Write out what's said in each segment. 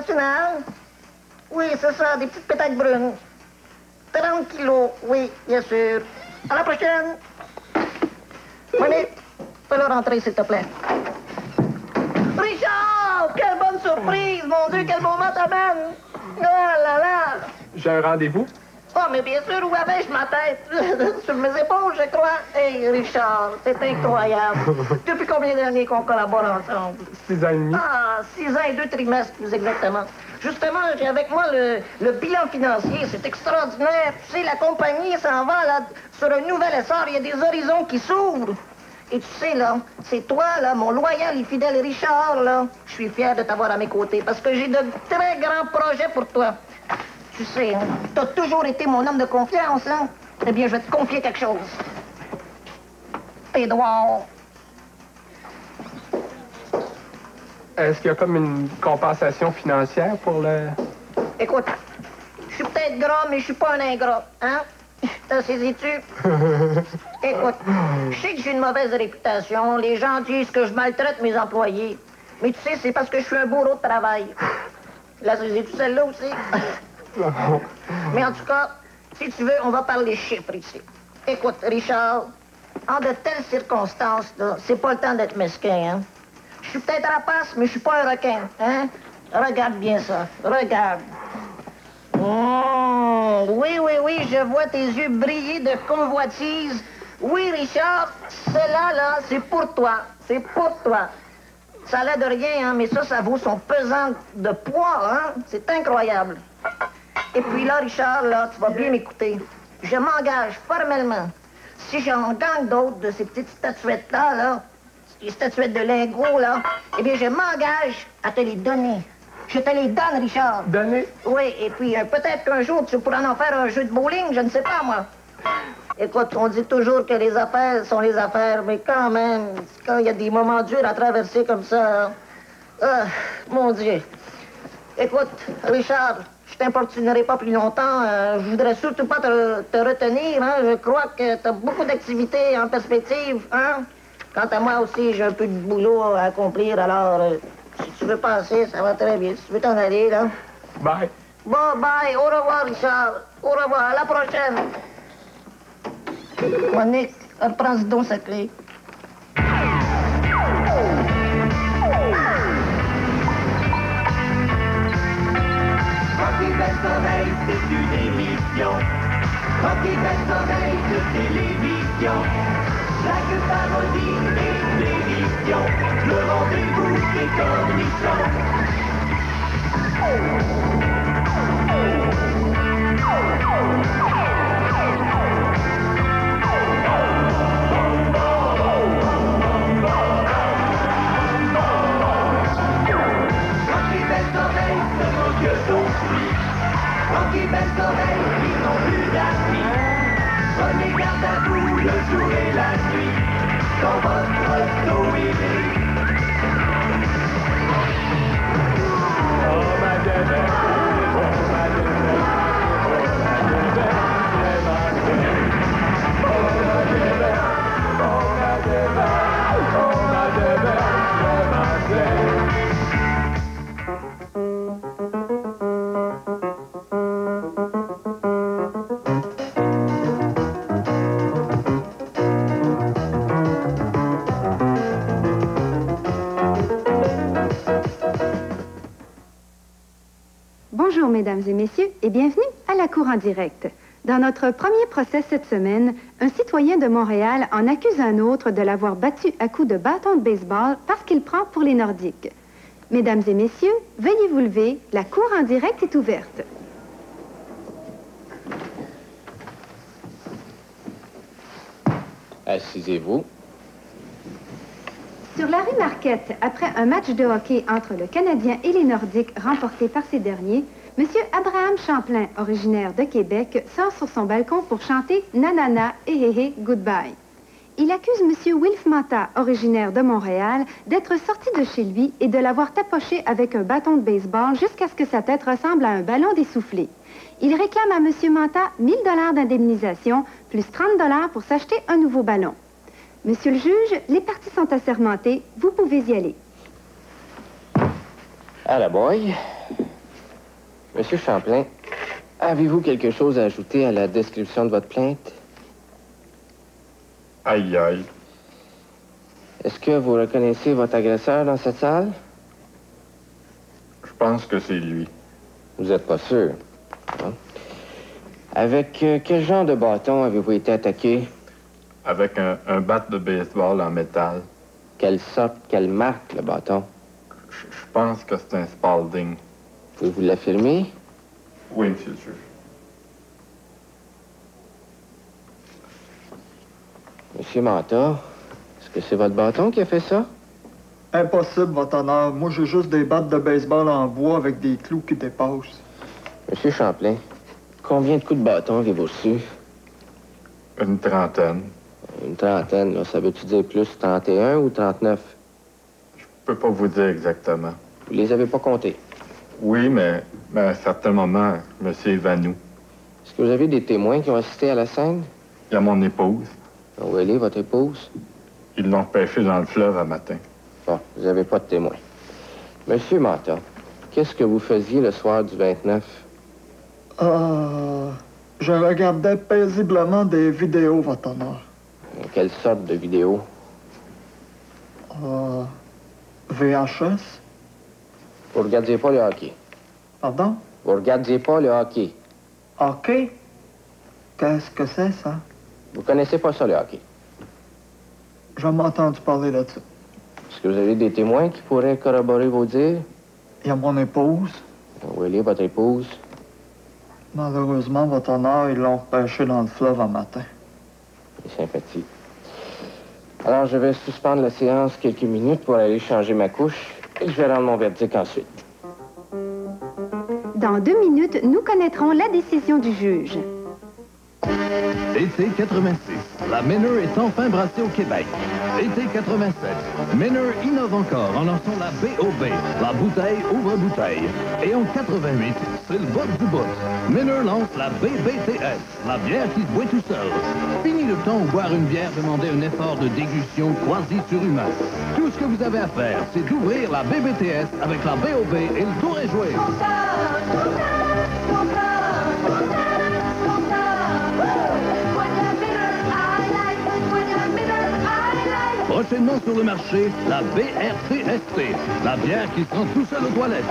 internationale? Oui, c'est ça, des petites pétaques brunes. 30 kilos, oui, bien sûr. À la prochaine. Monique, fais-le rentrer, s'il te plaît. Richard! Quelle bonne surprise! Mon Dieu, quel moment t'amène! Oh là là! J'ai un rendez-vous? Oh, mais bien sûr, où avais-je ma tête? Sur mes épaules, je crois. Hey, Richard, c'est incroyable. Depuis combien d'années qu'on collabore ensemble? 6 ans et demi. Ah, 6 ans et 2 trimestres, plus exactement. Justement, j'ai avec moi le bilan financier. C'est extraordinaire. Tu sais, la compagnie s'en va, là, sur un nouvel essor. Il y a des horizons qui s'ouvrent. Et tu sais, là, c'est toi, là, mon loyal et fidèle Richard, là. Je suis fier de t'avoir à mes côtés parce que j'ai de très grands projets pour toi. Tu sais, hein, t'as toujours été mon homme de confiance, hein? Eh bien, je vais te confier quelque chose. Édouard. Est-ce qu'il y a comme une compensation financière pour le... Écoute, je suis peut-être gras, mais je suis pas un ingrat, hein? T'as saisi-tu? Écoute, je sais que j'ai une mauvaise réputation. Les gens disent que je maltraite mes employés. Mais tu sais, c'est parce que je suis un bourreau de travail. La saisis-tu celle-là aussi? Mais en tout cas, si tu veux, on va parler chiffres ici. Écoute, Richard, en de telles circonstances, là, c'est pas le temps d'être mesquin, hein? Je suis peut-être rapace, mais je suis pas un requin, hein? Regarde bien ça. Regarde. Oui, oui, oui, je vois tes yeux briller de convoitise. Oui, Richard, cela, là, c'est pour toi. C'est pour toi. Ça a l'air de rien, hein, mais ça vaut son pesant de poids, hein? C'est incroyable. Et puis là, Richard, là, tu vas bien m'écouter. Je m'engage formellement. Si j'en gagne d'autres de ces petites statuettes-là, là, les statuettes de lingots, là, eh bien, je m'engage à te les donner. Je te les donne, Richard. Donner? Oui, et puis peut-être qu'un jour, tu pourras en faire un jeu de bowling, je ne sais pas, moi. Écoute, on dit toujours que les affaires sont les affaires, mais quand même, quand il y a des moments durs à traverser comme ça... mon Dieu. Écoute, Richard, je t'importunerai pas plus longtemps. Je voudrais surtout pas te retenir, hein. Je crois que tu as beaucoup d'activités en perspective, hein. Quant à moi aussi, j'ai un peu de boulot à accomplir, alors... si tu veux passer, ça va très bien. Si tu veux t'en aller, là. Bye. Bon, bye. Au revoir, Richard. Au revoir. À la prochaine. Monique, reprends donc sa clé. Rocky Belle-Soleil, c'est une émission. Rocky Belle-Soleil de télévision. Chaque parodie et l'émission. Le rendez-vous des cornichons. Rocky Belle-Soleil, ce mon Dieu d'autrui. Rocky Belle-Soleil, ils n'ont plus d'amis. Prenez garde à vous le jour et la nuit. Dans votre auto-élie. Oh, ma bébé. Oh, ma bébé. Oh, ma bébé. C'est ma bébé. Oh, ma bébé. Oh, ma bébé. Oh, ma bébé. C'est ma bébé. Bonjour, mesdames et messieurs, et bienvenue à la Cour en direct. Dans notre premier procès cette semaine, un citoyen de Montréal en accuse un autre de l'avoir battu à coups de bâton de baseball parce qu'il prend pour les Nordiques. Mesdames et messieurs, veuillez vous lever, la Cour en direct est ouverte. Assisez-vous. Sur la rue Marquette, après un match de hockey entre le Canadien et les Nordiques remporté par ces derniers, M. Abraham Champlain, originaire de Québec, sort sur son balcon pour chanter « Nanana, hé hé hé, goodbye ». Il accuse M. Wilf Mata, originaire de Montréal, d'être sorti de chez lui et de l'avoir tapoché avec un bâton de baseball jusqu'à ce que sa tête ressemble à un ballon d'essoufflé. Il réclame à M. Mata 1 000 $ d'indemnisation, plus 30 $ pour s'acheter un nouveau ballon. Monsieur le juge, les parties sont assermentées. Vous pouvez y aller. À la boy. Monsieur Champlain, avez-vous quelque chose à ajouter à la description de votre plainte? Aïe, aïe. Est-ce que vous reconnaissez votre agresseur dans cette salle? Je pense que c'est lui. Vous n'êtes pas sûr. Hein? Avec quel genre de bâton avez-vous été attaqué? Avec un bat de baseball en métal. Quelle sorte, quelle marque, le bâton? Je pense que c'est un Spalding. Pouvez-vous l'affirmer? Oui, monsieur le juge. Monsieur Manta, est-ce que c'est votre bâton qui a fait ça? Impossible, votre honneur. Moi, j'ai juste des battes de baseball en bois avec des clous qui dépassent. Monsieur Champlain, combien de coups de bâton avez-vous reçus? Une trentaine. Une trentaine, là. Ça veut-tu dire plus 31 ou 39? Je peux pas vous dire exactement. Vous les avez pas comptés? Oui, mais à un certain moment, je me suis évanoui. Est-ce que vous avez des témoins qui ont assisté à la scène? Il y a mon épouse. Où elle est, votre épouse? Ils l'ont pêché dans le fleuve un matin. Bon, vous n'avez pas de témoins. Monsieur Manta, qu'est-ce que vous faisiez le soir du 29? Je regardais paisiblement des vidéos, votre honneur. Quelle sorte de vidéo? VHS? Vous regardiez pas le hockey. Pardon? Vous regardiez pas le hockey. Hockey? Qu'est-ce que c'est, ça? Vous connaissez pas ça, le hockey. J'ai jamais entendu parler de ça. Est-ce que vous avez des témoins qui pourraient corroborer vos dires? Il y a mon épouse. Où elle est, votre épouse? Malheureusement, votre honneur, ils l'ont pêché dans le fleuve un matin. C'est sympathique. Alors, je vais suspendre la séance quelques minutes pour aller changer ma couche et je vais rendre mon verdict ensuite. Dans 2 minutes, nous connaîtrons la décision du juge. Été 86. La Menor est enfin brassée au Québec. Été 87. Menor innove encore en lançant la BOB, la bouteille ouvre-bouteille. Et en 88, c'est le bout du bout. Menor lance la BBTS, la bière qui se boit tout seul. Fini le temps où boire une bière demandait un effort de dégustion quasi surhumain. Tout ce que vous avez à faire, c'est d'ouvrir la BBTS avec la BOB et le tour est joué. Prochainement sur le marché, la BRTST, la bière qui se rend tout seul aux toilettes.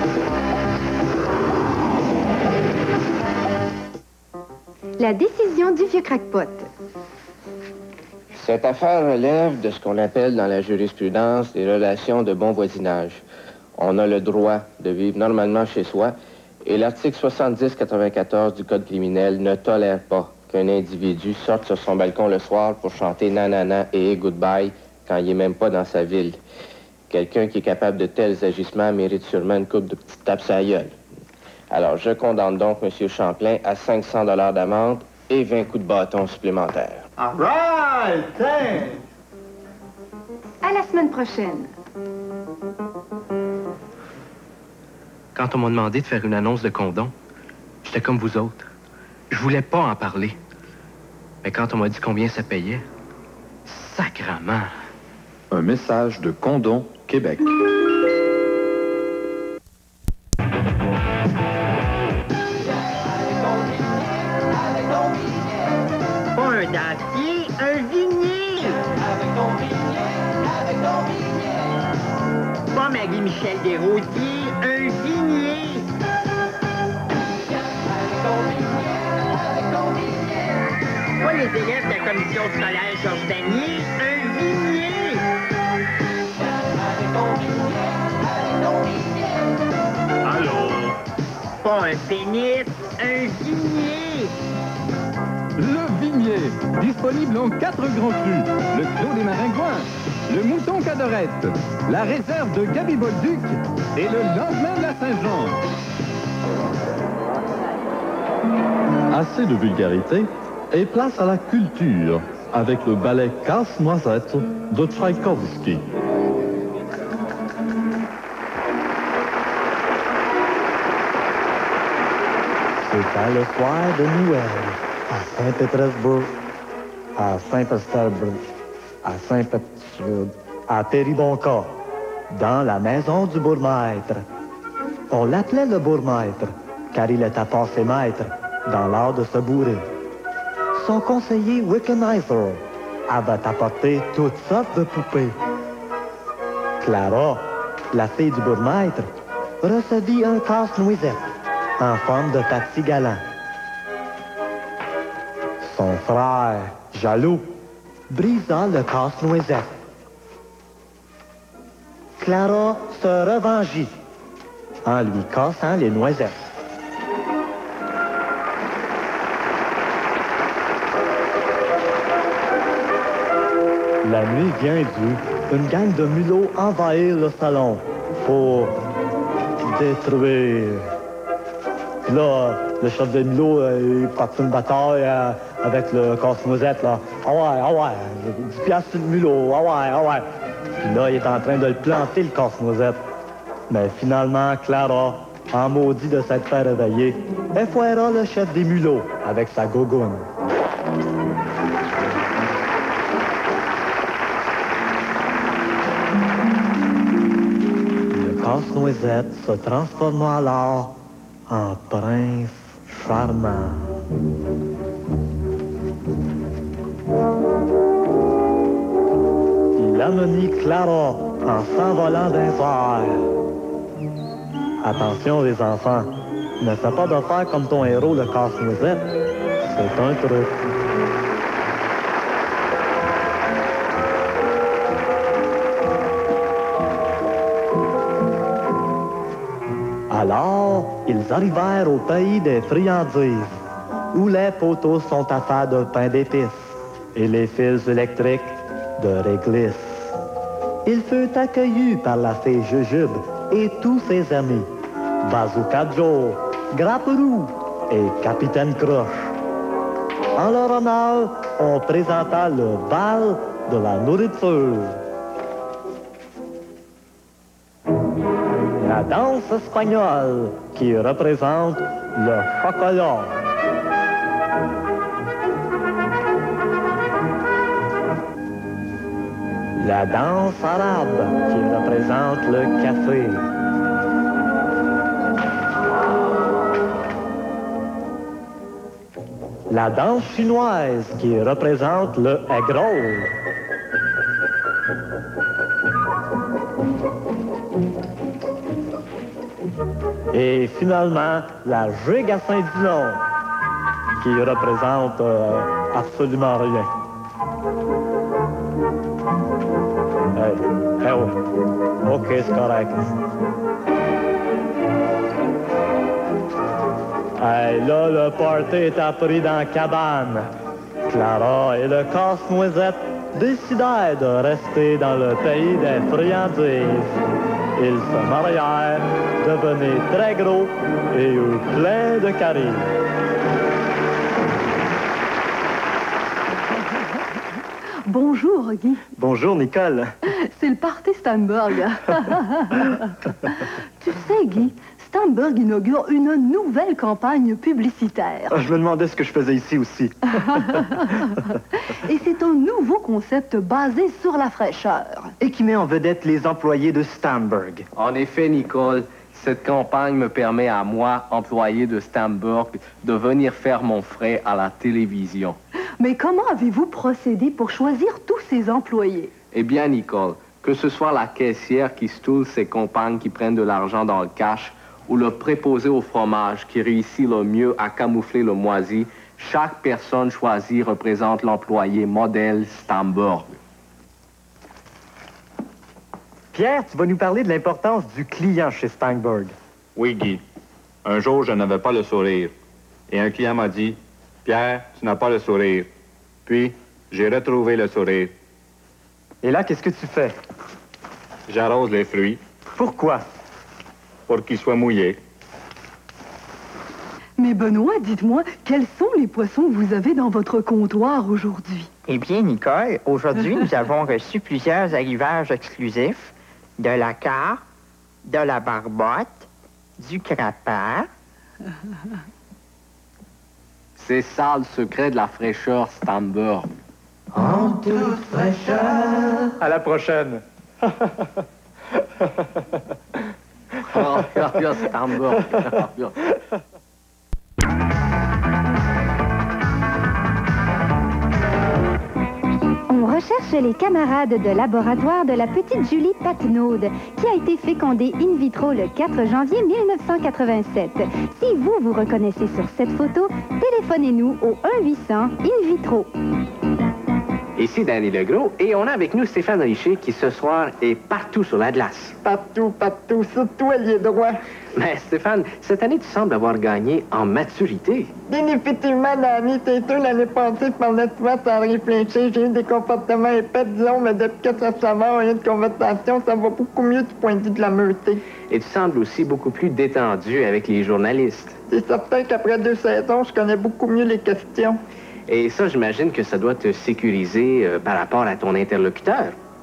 La décision du vieux crackpot. Cette affaire relève de ce qu'on appelle dans la jurisprudence des relations de bon voisinage. On a le droit de vivre normalement chez soi et l'article 70-94 du Code criminel ne tolère pas qu'un individu sorte sur son balcon le soir pour chanter nanana et goodbye quand il n'est même pas dans sa ville. Quelqu'un qui est capable de tels agissements mérite sûrement une coupe de petites tapes sur la gueule. Alors, je condamne donc M. Champlain à 500 $ d'amende et 20 coups de bâton supplémentaires. All right, thanks. À la semaine prochaine. Quand on m'a demandé de faire une annonce de condom, j'étais comme vous autres. Je voulais pas en parler. Mais quand on m'a dit combien ça payait, sacrement. Un message de Condom Québec. Pas un dentier, un vignier. Pas Marie-Michel Desrosiers, un vignier. Pas les élèves de la commission scolaire Georges Danier, un vignier. Allô? Pas un pénis, un vignier. Le Vignier, disponible en 4 grands crus. Le Clos des Maringouins, le Mouton Cadorette, la réserve de Gaby-Bolduc et le lendemain de la Saint-Jean. Assez de vulgarité et place à la culture avec le ballet Casse-Noisette de Tchaïkovski. C'était le soir de Noël à Saint-Pétersbourg, à Saint-Pétersbourg, à Saint-Pétersbourg, à Péridonka, dans la maison du bourgmestre. On l'appelait le bourgmestre car il était passé maître dans l'art de se bourrer. Son conseiller Wickenheiser avait apporté toutes sortes de poupées. Clara, la fille du bourgmestre, recevit un casse-noisette en forme de taxi galant. Son frère, jaloux, brisa le casse-noisette. Clara se revengeait en lui cassant les noisettes. La nuit vient due, une gang de mulots envahit le salon pour détruire. Puis là, le chef des mulots, il part une bataille avec le casse-noisette, là. Ah ouais, 10 piastres sur le mulot, ah ouais. Puis là, il est en train de le planter, le casse-noisette. Mais finalement, Clara, en maudit de s'être fait réveiller, effoira le chef des mulots avec sa gogoune. Le casse-noisette se transforma alors en prince charmant. Il amenit Clara en s'envolant d'un airs. Attention les enfants, ne fais pas de faire comme ton héros le casse-noisette. C'est un truc. Alors, ils arrivèrent au pays des friandises, où les poteaux sont à faire de pain d'épices et les fils électriques de réglisse. Il fut accueilli par la fée Jujube et tous ses amis, Bazooka Joe, Grapperou et Capitaine Croche. En leur honneur, on présenta le bal de la nourriture. La danse espagnole qui représente le chocolat. La danse arabe qui représente le café. La danse chinoise qui représente le egg roll. Et finalement, la gigue à Saint-Dillon qui représente absolument rien. Hey, oh. OK, c'est correct. Hey, là, le party est appris dans la cabane. Clara et le casse-noisette décidèrent de rester dans le pays des friandises. Ils se marièrent, devenaient très gros et eurent plein de caries. Bonjour, Guy. Bonjour, Nicole. C'est le party Stamberg. Tu sais, Guy, Stamberg inaugure une nouvelle campagne publicitaire. Je me demandais ce que je faisais ici aussi. Et c'est un nouveau concept basé sur la fraîcheur. Et qui met en vedette les employés de Stamberg. En effet, Nicole, cette campagne me permet à moi, employé de Stamberg, de venir faire mon frais à la télévision. Mais comment avez-vous procédé pour choisir tous ces employés? Eh bien, Nicole, que ce soit la caissière qui stoule ses compagnes qui prennent de l'argent dans le cash ou le préposé au fromage qui réussit le mieux à camoufler le moisi, chaque personne choisie représente l'employé modèle Stamberg. Pierre, tu vas nous parler de l'importance du client chez Stamberg. Oui, Guy. Un jour, je n'avais pas le sourire. Et un client m'a dit, « Pierre, tu n'as pas le sourire. » Puis, j'ai retrouvé le sourire. Et là, qu'est-ce que tu fais? J'arrose les fruits. Pourquoi? Pour qu'ils soient mouillés. Mais Benoît, dites-moi, quels sont les poissons que vous avez dans votre comptoir aujourd'hui? Eh bien, Nicole, aujourd'hui, nous avons reçu plusieurs arrivages exclusifs de la carpe, de la barbotte, du crapin. C'est ça le secret de la fraîcheur Stamberg. En toute fraîcheur. À la prochaine. Oh, Stamberg. recherchent les camarades de laboratoire de la petite Julie Patnaud, qui a été fécondée in vitro le 4 janvier 1987. Si vous vous reconnaissez sur cette photo, téléphonez-nous au 1-800-IN-VITRO. Ici Danny Legros, et on a avec nous Stéphane Richer qui ce soir est partout sur la glace. Partout, surtout ailier droit. Mais Stéphane, cette année, tu sembles avoir gagné en maturité. Bien effectivement, Danny, t'es deux l'année passée par le toit sans réfléchir. J'ai eu des comportements épais, disons, mais depuis que ça s'avère, une conversation, ça va beaucoup mieux du point de vue de la meureté. Et tu sembles aussi beaucoup plus détendu avec les journalistes. C'est certain qu'après 2 saisons, je connais beaucoup mieux les questions. Et ça, j'imagine que ça doit te sécuriser par rapport à ton interlocuteur.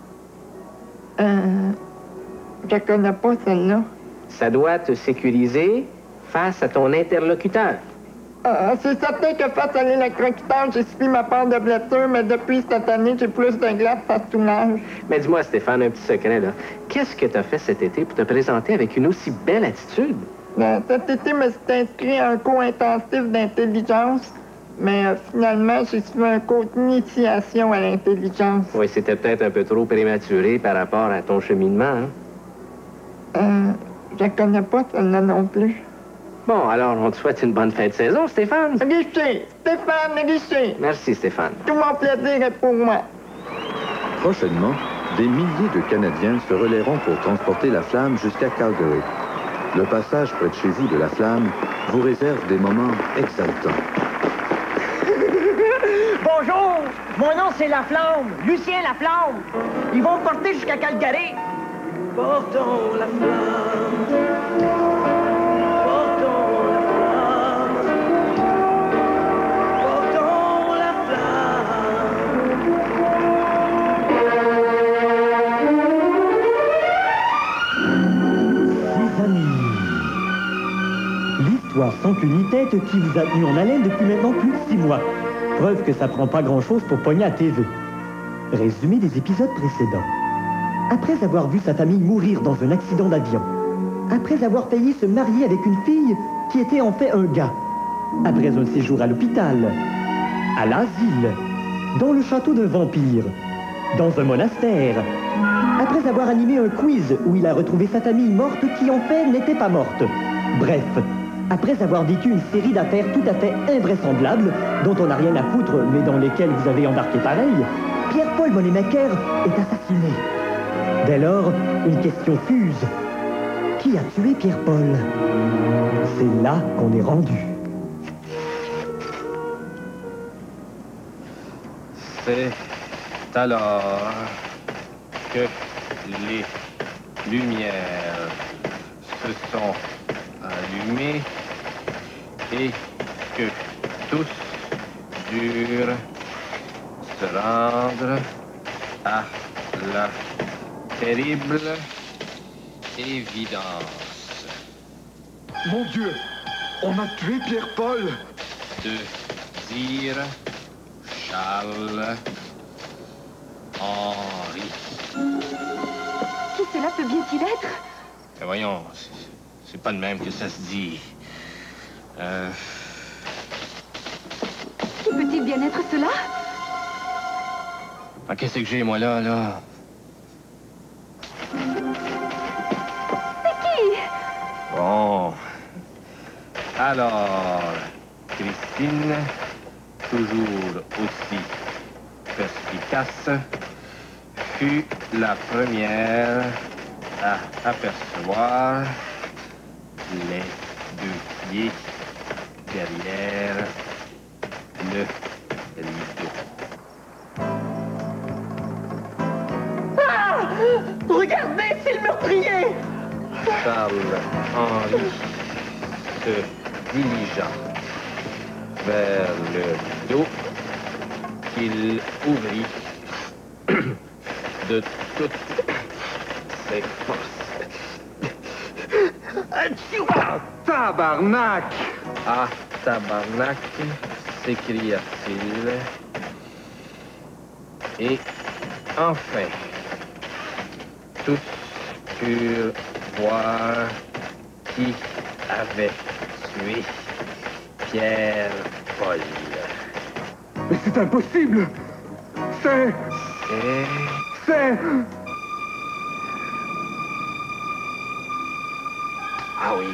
Je connais pas celle-là. Ça doit te sécuriser face à ton interlocuteur. C'est certain que face à l'électrocuteur, j'ai subi ma part de blessure, mais depuis cette année, j'ai plus de glace à tout l'âge. Mais dis-moi, Stéphane, un petit secret, là. Qu'est-ce que tu as fait cet été pour te présenter avec une aussi belle attitude? Cet été, je me suis inscrit à un cours intensif d'intelligence. Mais finalement, j'ai suivi un cours d'initiation à l'intelligence. Oui, c'était peut-être un peu trop prématuré par rapport à ton cheminement, hein? Je connais pas celle-là non plus. Bon, alors, on te souhaite une bonne fin de saison, Stéphane. Richer! Stéphane Richer! Merci, Stéphane. Tout mon plaisir est pour moi. Prochainement, des milliers de Canadiens se relayeront pour transporter la flamme jusqu'à Calgary. Le passage près de chez vous de la flamme vous réserve des moments exaltants. Bonjour, mon nom c'est Laflamme, Lucien Laflamme. Ils vont me porter jusqu'à Calgary. Portons la flamme. Portons la flamme. Portons la flamme. 6 amis. L'histoire sans queue ni tête qui vous a tenu en haleine depuis maintenant plus de 6 mois. Preuve que ça prend pas grand-chose pour pogner à TV. Résumé des épisodes précédents. Après avoir vu sa famille mourir dans un accident d'avion, après avoir failli se marier avec une fille qui était en fait un gars, après un séjour à l'hôpital, à l'asile, dans le château d'un vampire, dans un monastère, après avoir animé un quiz où il a retrouvé sa famille morte qui en fait n'était pas morte. Bref, après avoir vécu une série d'affaires tout à fait invraisemblables, dont on n'a rien à foutre, mais dans lesquelles vous avez embarqué pareil, Pierre-Paul Moneymaker est assassiné. Dès lors, une question fuse. Qui a tué Pierre-Paul? C'est là qu'on est rendu. C'est alors que les lumières se sont allumées et que tous durent se rendre à la terrible évidence. Mon Dieu, on a tué Pierre-Paul. De dire Charles Henri. Qui cela peut bien-il être? Mais voyons, c'est pas de même que ça se dit. Qui peut-il bien être cela? Ah, qu'est-ce que j'ai, moi, là? C'est qui? Bon. Alors, Christine, toujours aussi perspicace, fut la première à apercevoir les 2 pieds derrière le rideau. Ah! Regardez, c'est le meurtrier! Charles Henri se dirigea vers le rideau qu'il ouvrit de toutes ses forces. Ah, tabarnak! Ah, tabarnak, s'écria-t-il. Et enfin, tous purent voir qui avait tué Pierre-Paul. Mais c'est impossible! C'est... Ah oui.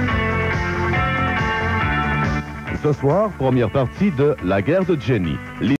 Ce soir, première partie de La guerre de Jenny.